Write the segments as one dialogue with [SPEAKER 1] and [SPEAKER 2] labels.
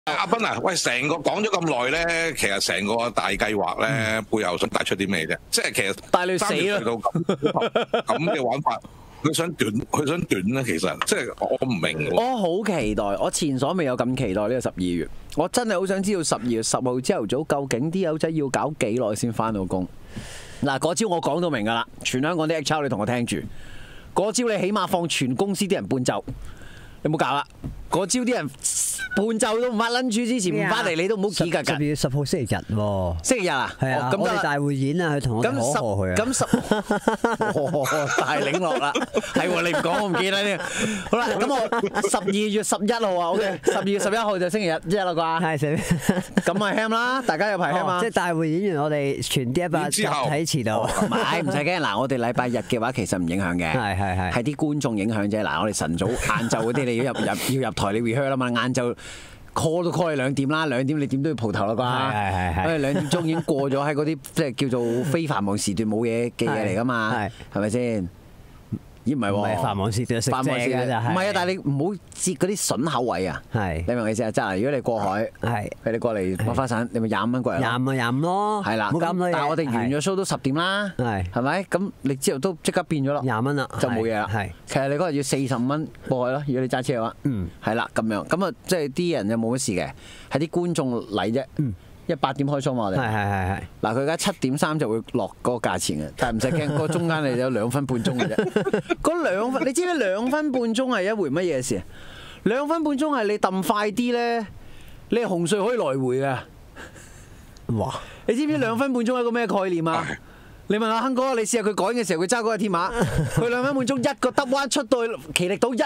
[SPEAKER 1] 阿斌啊，喂，成個講咗咁耐咧，其實成個大計劃咧背後想帶出啲咩啫？即係其實
[SPEAKER 2] 帶你死啦！
[SPEAKER 1] 咁嘅玩法，佢想短咧，其實即係我唔明喎。
[SPEAKER 2] 我好期待，我前所未有咁期待呢個12月。我真係好想知道12月10號朝頭早究竟啲友仔要搞幾耐先翻到工？嗱，嗰招我講到明㗎啦，全香港啲 HR 你同我聽住，嗰招你起碼放全公司啲人半晝，你冇搞啦。嗰朝啲人半晝都唔翻 lunch 之前唔翻嚟，你都唔好企㗎。
[SPEAKER 3] 12月10號星期日喎。
[SPEAKER 2] 星期日啊？
[SPEAKER 3] 係啊，我哋大會演啊，佢同我哋可賀佢啊。
[SPEAKER 2] 咁大領落啦，係喎，你唔講我唔記得呢。好啦，咁我12月11號啊 ，OK，12月11號就星期日一啦啩。
[SPEAKER 3] 係
[SPEAKER 2] 咁咪 ham 啦，大家有排 ham 啊。
[SPEAKER 3] 即係大會演完，我哋全 D100集體遲到。
[SPEAKER 2] 唔係，唔使驚。嗱，我哋禮拜日嘅話其實唔影響嘅，係啲觀眾影響啫。嗱，我哋晨早晏晝嗰啲你要入台你 rehearse 啦嘛，晏晝 call 都 call 你2點啦，2點你點都要蒲頭啦啩，因為2點鐘已經過咗喺嗰啲即係叫做非繁忙時段冇嘢嘅嘢嚟噶嘛，係咪先？咦唔係喎，
[SPEAKER 3] 唔係繁忙時段食正嘅就係，
[SPEAKER 2] 唔係啊！但係你唔好截嗰啲筍口位啊，你明唔明意思啊？即係如果你過海，你過嚟麥花臣，你咪25蚊過嚟咯
[SPEAKER 3] ，25咯，
[SPEAKER 2] 係啦，但係我哋完咗 show 都10點啦，係咪？咁你之後都即刻變咗啦
[SPEAKER 3] ，20蚊啦，
[SPEAKER 2] 就冇嘢啦。其實你嗰日要45蚊過去咯，如果你揸車嘅話，係啦咁樣，咁啊即係啲人又冇乜事嘅，係啲觀眾嚟啫。因為8點開 show 嘛，我哋係。嗱，佢而家7點3就會落嗰個價錢嘅，但係唔使驚，嗰個中間你有2分半鐘嘅啫。嗰2分，你知唔知2分半鐘係一回乜嘢事？2分半鐘係你揼快啲咧，你係紅隧可以來回嘅。哇！你知唔知2分半鐘係一個咩概念啊？你問阿亨哥，你試下佢趕嘅時候，佢揸嗰個鐵馬，佢2分半鐘一個耷彎出到奇力島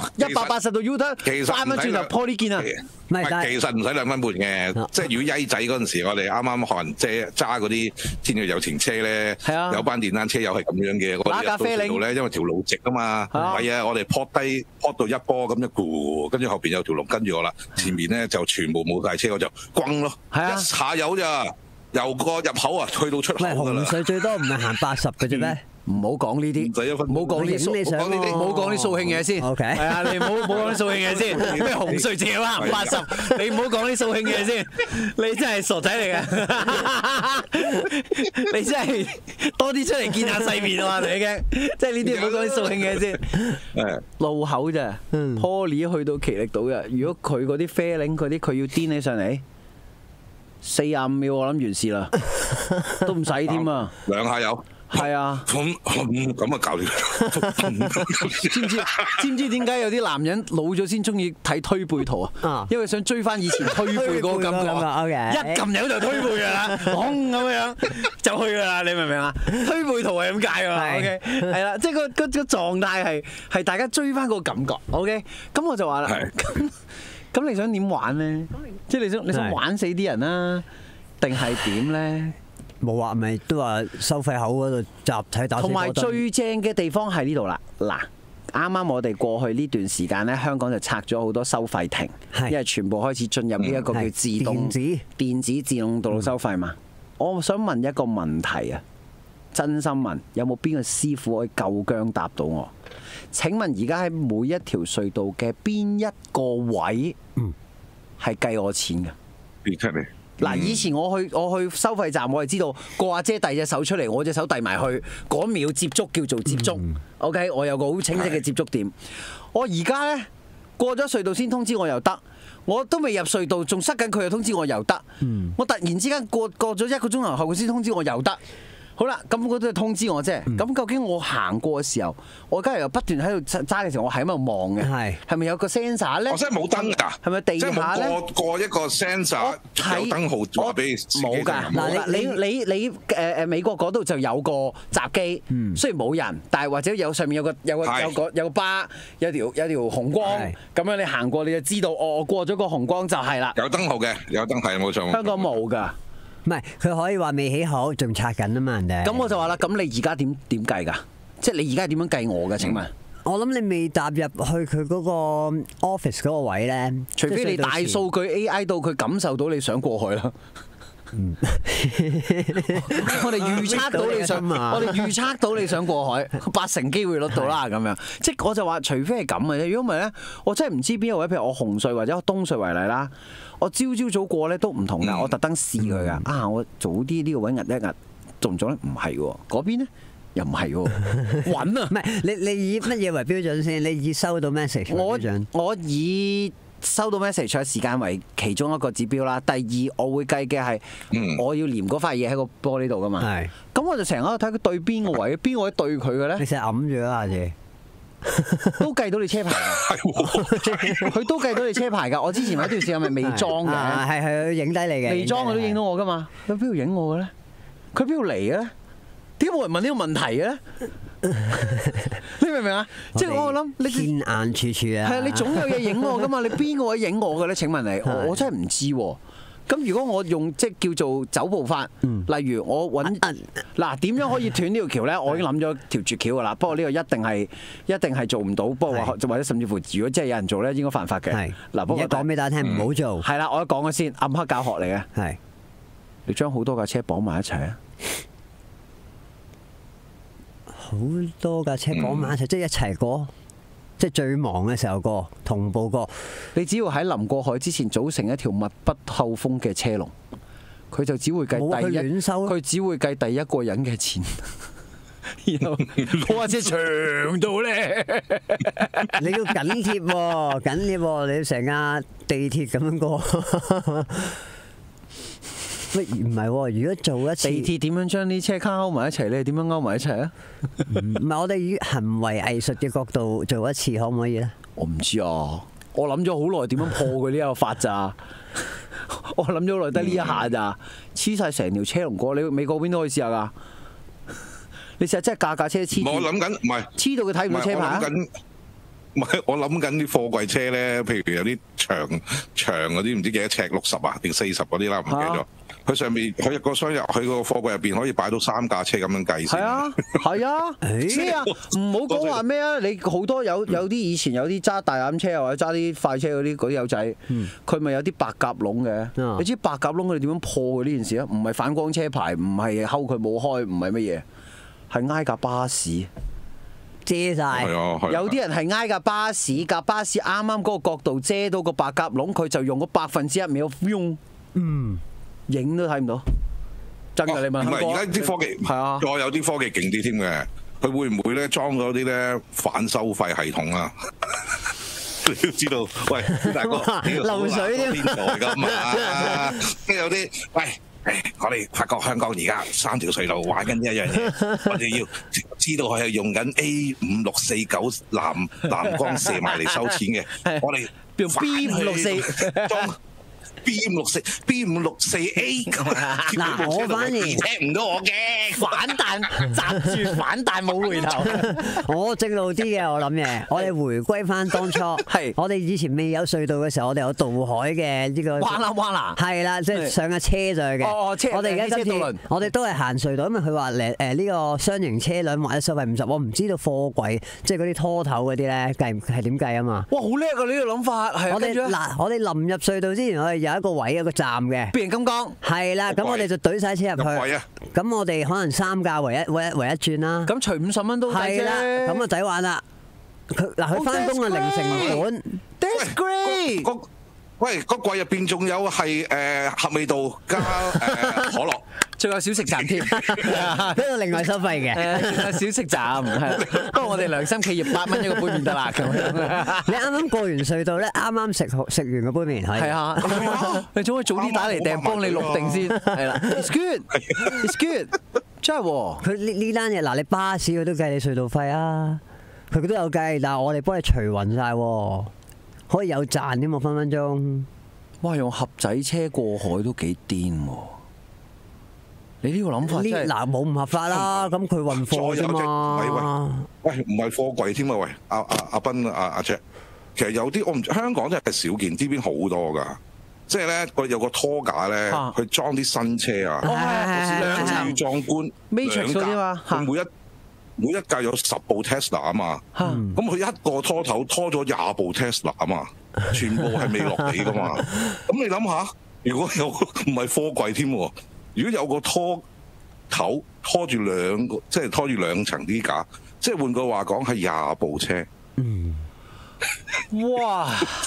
[SPEAKER 2] 180度 U-turn， 3蚊轉頭破呢件啊！
[SPEAKER 1] 唔係，其實唔使2分半嘅，即係如果曳仔嗰陣時，我哋啱啱可能即係揸嗰啲天若有情車咧，有班電單車又係咁樣嘅，
[SPEAKER 2] 打架啡嶺
[SPEAKER 1] 咧，因為條路直啊嘛，係啊，我哋撲到一波咁一咕，跟住後邊有條龍跟住我啦，前面咧就全部冇大車，我就轟咯，一下油咋。由個入口啊，去到出口㗎啦。
[SPEAKER 3] 紅隧最多唔係行80嘅啫咩？
[SPEAKER 2] 唔好講呢啲，唔好講呢啲，唔好講啲掃興嘢先。OK，係啊，你唔好講啲掃興嘢先。咩紅隧淨係行80？你唔好講啲掃興嘢先。你真係傻仔嚟嘅，你真係多啲出嚟見下世面啊！你驚，即係呢啲唔好講啲掃興嘢先。路口咋？Poly 去到奇力島嘅，如果佢嗰啲啡嶺嗰啲，佢要癲起上嚟。45秒我諗完事啦，都唔使添啊！2下油，係啊，咁啊搞掂。知唔知點解有啲男人老咗先中意睇推背圖啊？因為想追翻以前推背嗰個感覺啊！一撳油就推背㗎啦，咁樣就去㗎啦，你明唔明啊？推背圖係咁解㗎嘛 ？OK， 係啦，即係個狀態係大家追翻個感覺。OK， 咁我就話啦。咁你想點玩咧？即係你想玩死啲人啦，定係點咧？
[SPEAKER 3] 冇話咪都話收費口嗰度集體打。
[SPEAKER 2] 同埋最正嘅地方喺呢度啦！嗱，啱啱我哋過去呢段時間咧，香港就拆咗好多收費亭，因為全部開始進入呢一個叫自動電子自動道路收費嘛。我想問一個問題啊，真心問，有冇邊個師傅可以夠薑答到我？請問而家喺每一條隧道嘅邊一個位係計我錢㗎？嗱，以前我去收費站，我係知道個阿姐遞隻手出嚟，我隻手遞埋去，嗰秒接觸叫做接觸。OK， 我有個好清晰嘅接觸點。我而家呢，過咗隧道先通知我又得，我都未入隧道仲塞緊佢又通知我又得。我突然之間過咗1個鐘頭後佢先通知我又得。好啦，咁嗰都係通知我啫。咁究竟我行過嘅時候，我而家又不斷喺度揸嘅時候，我喺度望嘅，係咪有個 sensor 咧？
[SPEAKER 1] 我真係冇燈㗎，
[SPEAKER 2] 係咪地下咧？
[SPEAKER 1] 即係過一個 sensor 有燈號話俾你
[SPEAKER 2] 冇㗎。嗱，你美國嗰度就有個閘機，雖然冇人，但係或者上面有個巴，有條紅光，咁樣你行過你就知道，我過咗個紅光就係啦。
[SPEAKER 1] 有燈號嘅，有燈係冇錯。
[SPEAKER 2] 香港冇㗎。
[SPEAKER 3] 唔係，佢可以話未起好，仲拆緊啊嘛，人哋。
[SPEAKER 2] 咁我就話啦，咁你而家點計㗎？即係你而家係點樣計我嘅？請問？
[SPEAKER 3] 我諗你未踏入去佢嗰個 office 嗰個位咧，
[SPEAKER 2] 除非你大數據 AI 到佢感受到你想過去啦。 我哋預測到你想，我哋預測到你想過海，80%機會率到啦咁樣。即係我就話，除非係咁嘅啫。如果唔係咧，我真係唔知邊個位。譬如我紅隧或者東隧為例啦，我朝早過咧都唔同㗎。我特登試佢㗎。啊，我早啲呢個位壓一壓，做唔做咧？唔係喎，嗰邊咧又唔係喎，穩啊！
[SPEAKER 3] 唔係你以乜嘢為標準先？你以收到 message 為標準？
[SPEAKER 2] 我以收到 message 嘅時間為其中一個指標啦。第二，我會計嘅係我要黏嗰塊嘢喺個玻璃度噶嘛。係。咁我就成日喺度睇佢對邊個位，邊個位對佢嘅咧？
[SPEAKER 3] 你成日揞住啊，姐。
[SPEAKER 2] 都計到你車牌㗎，佢都計到你車牌㗎。我之前有一段時間咪未裝嘅，
[SPEAKER 3] 係影低你嘅。
[SPEAKER 2] 未裝佢都影到我㗎嘛？佢邊度影我嘅咧？佢邊度嚟嘅咧？點解冇人問呢個問題嘅咧？你明唔明啊？即係我諗你
[SPEAKER 3] 天眼處處啊！
[SPEAKER 2] 係啊，你總有嘢影我㗎嘛？你邊個位影我嘅咧？請問你，我真係唔知喎。咁如果我用即係叫做走步法，例如我揾嗱點樣可以斷呢條橋咧？我已經諗咗條絕橋㗎啦。不過呢個一定係做唔到。不過或者甚至乎，如果真係有人做咧，應該犯法嘅。嗱，不過
[SPEAKER 3] 講俾大家聽，唔好做。
[SPEAKER 2] 係啦，我講咗先，暗黑教學嚟嘅。
[SPEAKER 3] 係
[SPEAKER 2] 你將好多架車綁埋一齊啊！
[SPEAKER 3] 好多架車綁埋一齊，即係一齊過。即係最忙嘅時候過，同步過。
[SPEAKER 2] 你只要喺臨過海之前組成一條密不透風嘅車龍，佢就只會計佢只會計第一個人嘅錢。然後我架車長到咧，
[SPEAKER 3] 你要緊貼喎，緊貼喎，你要成架地鐵咁樣過。喂，唔係喎，如果做一次
[SPEAKER 2] 地鐵點樣將啲車卡勾埋一齊咧？點樣勾埋一齊啊？
[SPEAKER 3] 唔係我哋以行為藝術嘅角度做一次，可唔可以咧？
[SPEAKER 2] 我唔知啊，我諗咗好耐點樣破佢呢個法咋？我諗咗好耐得呢一下咋？黐晒成條車龍過，你美國邊都可以試下㗎。你試下真係架車黐。
[SPEAKER 1] 我諗緊，唔係
[SPEAKER 2] 黐到佢睇唔到車牌啊！
[SPEAKER 1] 唔係，我諗緊啲貨櫃車咧，譬如有啲長嗰啲唔知幾多尺，60啊定40嗰啲啦，唔記得咗。佢上面佢個箱入去個貨櫃入邊可以擺到3架車咁樣計先。係啊，
[SPEAKER 2] 係啊，咩啊？唔好講話咩啊！你好多有啲以前有啲揸大膽車或者揸啲快車嗰啲友仔，佢咪有啲白鴿籠嘅？你知白鴿籠佢哋點樣破佢呢件事啊？唔係反光車牌，唔係睺佢冇開，唔係乜嘢，係挨架巴士遮晒。有啲人係挨架巴士，架巴士啱啱嗰個角度遮到個白鴿籠，佢就用個1%秒用。影都睇唔到，真㗎！你問我。唔係而家啲科技係啊，再有啲科技勁啲添嘅，佢會唔會咧裝咗啲咧反收費系統啊？你要知道，喂，大哥，
[SPEAKER 3] 漏水添，
[SPEAKER 1] 邊度㗎嘛？跟住有啲，喂，我哋發覺香港而家3條隧道玩緊呢一樣嘢，我哋要知道佢係用緊 A5649藍光射埋嚟收錢嘅，我哋用 B564 裝。B564A
[SPEAKER 3] 嗱，我反而
[SPEAKER 1] 聽唔到我嘅
[SPEAKER 2] 反彈，閘住反彈冇回頭。
[SPEAKER 3] 我正路啲嘅，我諗嘢。我哋回歸翻當初，係我哋以前未有隧道嘅時候，我哋有渡海嘅呢個。
[SPEAKER 2] 彎啦，
[SPEAKER 3] 係啦，即係上架車上去嘅。
[SPEAKER 2] 哦，車。
[SPEAKER 3] 我哋而家今次我哋都係行隧道，因為佢話呢個雙型車輛或者收費50，我唔知道貨櫃即係嗰啲拖頭嗰啲咧計係點計啊嘛。
[SPEAKER 2] 哇，好叻啊！呢個諗法係。
[SPEAKER 3] 我哋臨入隧道之前，我哋有一個位有個站嘅，
[SPEAKER 2] 變形金剛
[SPEAKER 3] 係啦，咁我哋就懟晒車入去。咁我哋可能3架唯一轉啦。咁
[SPEAKER 2] 除50蚊都係啦，
[SPEAKER 3] 咁啊抵玩啦。佢翻工啊零成本。
[SPEAKER 2] That's great。
[SPEAKER 1] 喂，個櫃入邊仲有係合味道加可樂，
[SPEAKER 2] 仲有小食站添，
[SPEAKER 3] 呢個另外收費嘅。
[SPEAKER 2] 小食站係，不過我哋良心企業8蚊一個杯麵得啦。咁
[SPEAKER 3] 你啱啱過完隧道咧，啱啱食完個杯麵係。
[SPEAKER 2] 係啊，你總可以早啲打嚟訂，幫你錄定先。係啦 ，It's good，It's good，真係喎。
[SPEAKER 3] 佢呢單嘢嗱，你巴士佢都計你隧道費啊，佢都有計，但係我哋幫你除勻晒喎。可以有賺添喎，分分鐘。
[SPEAKER 2] 哇！用盒仔車過海都幾癲喎！你呢個諗法真係
[SPEAKER 3] 嗱冇唔合法啦，咁佢運貨啫嘛。
[SPEAKER 1] 喂，唔係貨櫃添啊！喂，阿斌阿 Jack，其實有啲我唔香港真係少見，呢邊好多㗎。即係咧，有個拖架咧，佢裝啲新車啊，兩層壯觀，Matrix 嗰啲嘛，每一架有10部 Tesla 啊嘛，咁佢一個拖頭拖咗20部 Tesla 啊嘛，全部係未落地噶嘛，咁你諗下， 如果有唔係貨櫃添喎，如果有個拖頭拖住即係拖住兩層啲架，即係換句話講係20部車。
[SPEAKER 3] 嗯。
[SPEAKER 2] 哇！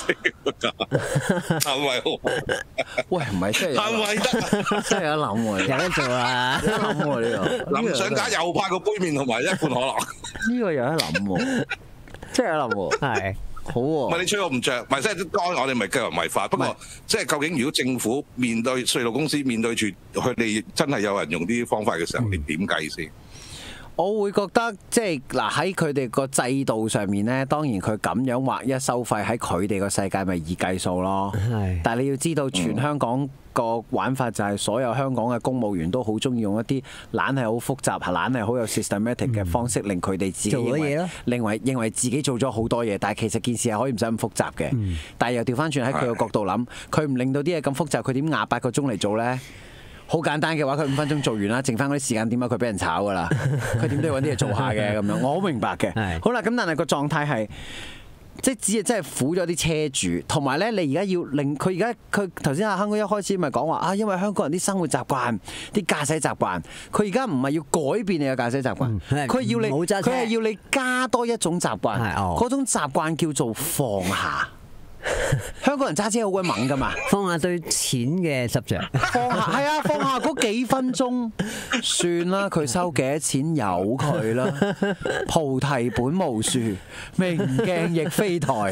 [SPEAKER 1] 係咪好？
[SPEAKER 2] 喂，唔係真係
[SPEAKER 1] 係咪得？
[SPEAKER 2] 真係有諗喎，
[SPEAKER 3] 有得做啊！
[SPEAKER 2] 有得諗喎呢個。
[SPEAKER 1] 臨上架又派個杯麵同埋一罐可樂。
[SPEAKER 2] 呢個有得諗喎，真係有得諗喎。
[SPEAKER 3] 係
[SPEAKER 2] 好喎。
[SPEAKER 1] 唔係你吹我唔着，唔係即係當然我哋咪繼續違法。不過即係究竟如果政府面對隧道公司面對住佢哋真係有人用啲方法嘅時候，你點計先？
[SPEAKER 2] 我會覺得即係嗱喺佢哋個制度上面咧，當然佢咁樣劃一收費喺佢哋個世界咪易計數咯。係。但係你要知道，全香港個玩法就係所有香港嘅公務員都好中意用一啲懶係好複雜、懶係好有 systematic 嘅方式，令佢哋自己做咗嘢咯。認為自己做咗好多嘢，但係其實件事係可以唔使咁複雜嘅。但係又調翻轉喺佢個角度諗，佢唔令到啲嘢咁複雜，佢點28個鐘嚟做咧？好簡單嘅話，佢5分鐘做完啦，剩翻嗰啲時間點解佢俾人炒㗎啦？佢點都要揾啲嘢做下嘅咁樣，我好明白嘅。好啦，咁但係個狀態係即係只係真係苦咗啲車主，同埋咧你而家要令佢佢頭先阿亨哥一開始咪講話啊，因為香港人啲生活習慣、啲駕駛習慣，佢而家唔係要改變你嘅駕駛習慣，佢係要你加多一種習慣，嗰種習慣叫做放下。香港人揸車好鬼猛噶嘛，
[SPEAKER 3] 放下對錢嘅執着，
[SPEAKER 2] 放下係啊，放下嗰幾分鐘算啦，佢收幾多錢由佢啦。菩提本無樹，明鏡亦非台，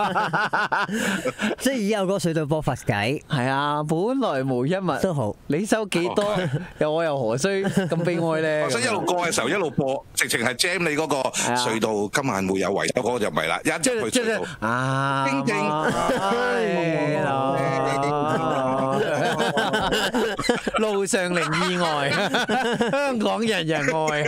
[SPEAKER 3] 即係以後個隧道播佛偈。
[SPEAKER 2] 係啊，本來無一物
[SPEAKER 3] 都好，
[SPEAKER 2] 你收幾多，我又何須咁悲哀咧？
[SPEAKER 1] 所以一路過嘅時候一路播，直情係 jam 你嗰個隧道今晚會有維修，嗰個就唔係啦，一入去隧道啊，叮叮。路上零意外，
[SPEAKER 2] 香港人人愛，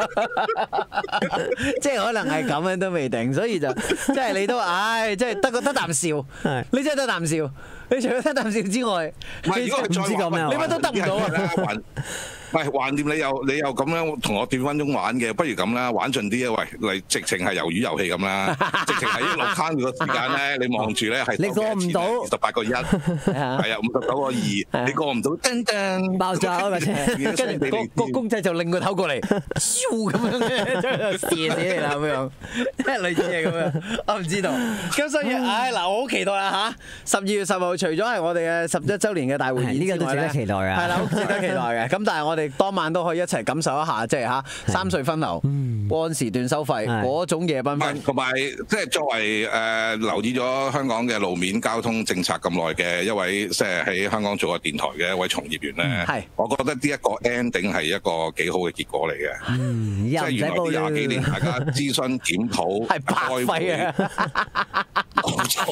[SPEAKER 2] 即係可能係咁樣都未定，所以就即係你都即係得啖笑，你真係得啖笑，你除咗得啖笑之外，
[SPEAKER 1] 如果再
[SPEAKER 2] 你乜都得唔到啊！
[SPEAKER 1] 喂，橫掂你又咁樣同我斷分鐘玩嘅，不如咁啦，玩盡啲啊！喂，嚟直情係魷魚遊戲咁啦，直情係一路慳住個時間咧，你望住咧係
[SPEAKER 3] 你過唔到
[SPEAKER 1] 28個1，係啊59個2，你過唔到，噔噔
[SPEAKER 3] 爆炸嗰個車，
[SPEAKER 2] 跟住個公仔就擰個頭過嚟，燒咁樣嘅，將佢射死你啦咁樣，即係類似係咁樣，我唔知道。咁所以嗱，我好期待啊嚇！12月10號除咗係我哋嘅11週年嘅大會演之外咧，
[SPEAKER 3] 呢個都值得期待嘅，
[SPEAKER 2] 係啦，好值得期待嘅。咁但係我哋當晚都可以一齊感受一下，即係三隧分流、按時段收費嗰種夜繽紛，
[SPEAKER 1] 同埋即係作為留意咗香港嘅路面交通政策咁耐嘅一位，即係喺香港做過電台嘅一位從業員咧，我覺得呢一個 ending 係一個幾好嘅結果嚟嘅。即係原來呢20幾年大家諮詢檢討
[SPEAKER 2] 係白費嘅。
[SPEAKER 1] 冇錯。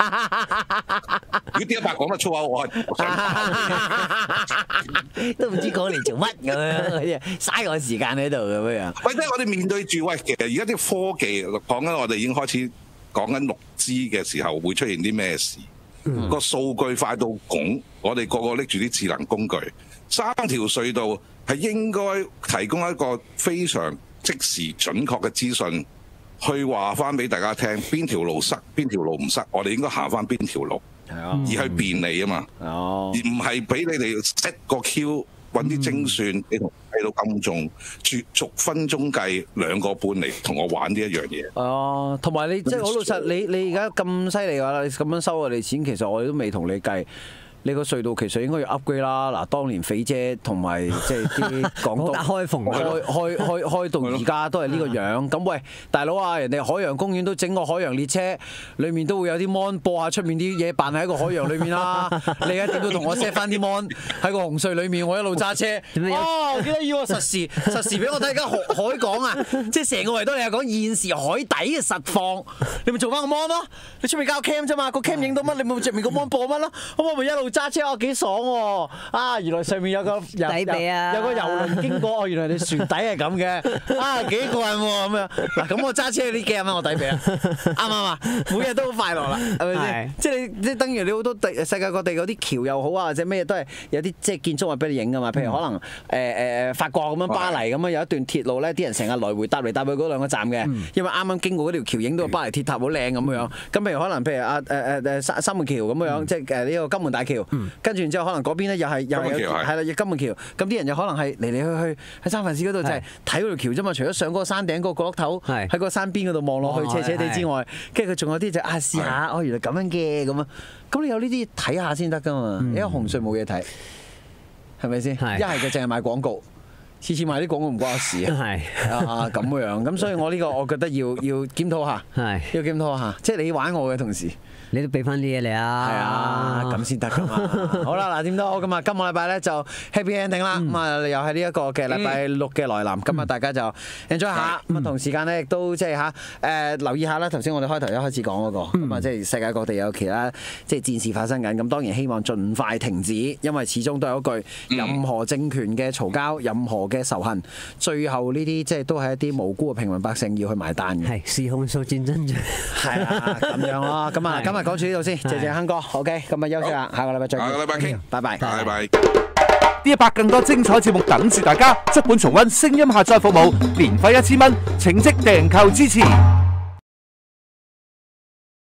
[SPEAKER 1] 如果啲100講得粗口，我
[SPEAKER 2] 都唔知講嚟做乜咁樣，嘥我時間喺度咁樣。
[SPEAKER 1] 喂，即係我哋面對住其實而家啲科技講緊，我哋已經開始講緊6G嘅時候會出現啲咩事？個數據快到拱，我哋個個拎住啲智能工具，3條隧道係應該提供一個非常即時準確嘅資訊，去話翻俾大家聽邊條路塞，邊條路唔塞，我哋應該行翻邊條路，而去便利啊嘛，而唔係俾你哋 set 個 Q 揾啲精算，你同計到咁重，逐分鐘計2個半嚟同我玩呢一樣嘢。
[SPEAKER 2] 哦，同埋你即係好老實，你而家咁犀利嘅話，你咁樣收我哋錢，其實我哋都未同你計。你個隧道其實應該要 upgrade 啦。嗱，當年肥姐同埋即係啲港島開到而家都係呢個樣。咁喂，大佬啊，人哋海洋公園都整個海洋列車，裡面都會有啲 mon 播下出面啲嘢，扮喺個海洋裏面啦。你而家點都同我 set 翻啲 mon 喺個紅隧裏面，我一路揸車。我記得要我實時俾我睇而家海港啊，即係成個維多利亞港現時海底嘅實況，你咪做翻個 mon 咯。你出面交 cam 啫嘛，個 cam 影到乜，你咪著面個 mon 播乜咯。咁我咪一路揸車幾爽喎！原來上面有個遊輪經過，原來你船底係咁嘅，幾過癮喎咁樣。嗱，咁我揸車呢幾廿蚊我抵俾啊，啱唔啱啊？每日都好快樂啦，係咪先？即係你等於你好多世界各地嗰啲橋又好啊，或者咩都係有啲即係建築物俾你影噶嘛。譬如可能法國咁樣巴黎咁樣有一段鐵路咧，啲人成日來回搭嚟搭去嗰2個站嘅，因為啱啱經過嗰條橋影到巴黎鐵塔好靚咁樣。咁譬如可能三門橋咁樣，即係呢個金門大橋。 跟住然之後可能嗰邊咧又係係啦，金門橋，咁啲人又可能係嚟去喺三藩市嗰度就係睇嗰條橋啫嘛，除咗上嗰個山頂嗰個角落頭喺嗰個山邊嗰度望落去斜斜地之外，跟住佢仲有啲就試下原來咁樣嘅咁啊，咁你有呢啲睇下先得噶嘛，因為紅隧冇嘢睇，係咪先？一係就淨係買廣告。次次買啲廣告唔關我事啊！咁樣，咁所以我呢個我覺得要檢討下，要檢討下，即係你玩我嘅同時，
[SPEAKER 3] 你都俾翻啲嘢你啊！
[SPEAKER 2] 係啊，咁先得噶嘛！好啦，嗱點都好咁啊，今個禮拜咧就 happy ending 啦，咁啊又係呢一個嘅禮拜六嘅來臨，咁啊大家就 enjoy 下，咁啊同時間咧亦都即係留意下啦。頭先我哋開頭一開始講嗰個，咁啊即係世界各地有其他即係戰事發生緊，咁當然希望盡快停止，因為始終都係嗰句，任何政權嘅嘈交，任何嘅仇恨，最後呢啲即係都係一啲無辜嘅平民百姓要去埋單嘅。係
[SPEAKER 3] 是控訴戰爭啫。係
[SPEAKER 2] 啊，咁樣咯。咁啊，今日講住呢度先，謝謝亨哥。OK，咁啊休息啦，下個禮拜再見。
[SPEAKER 1] 下個禮拜傾，
[SPEAKER 2] 拜拜。
[SPEAKER 1] 拜拜。
[SPEAKER 4] D100更多精彩節目等住大家，足本重溫聲音下載服務，年費1000蚊，請即訂購支持。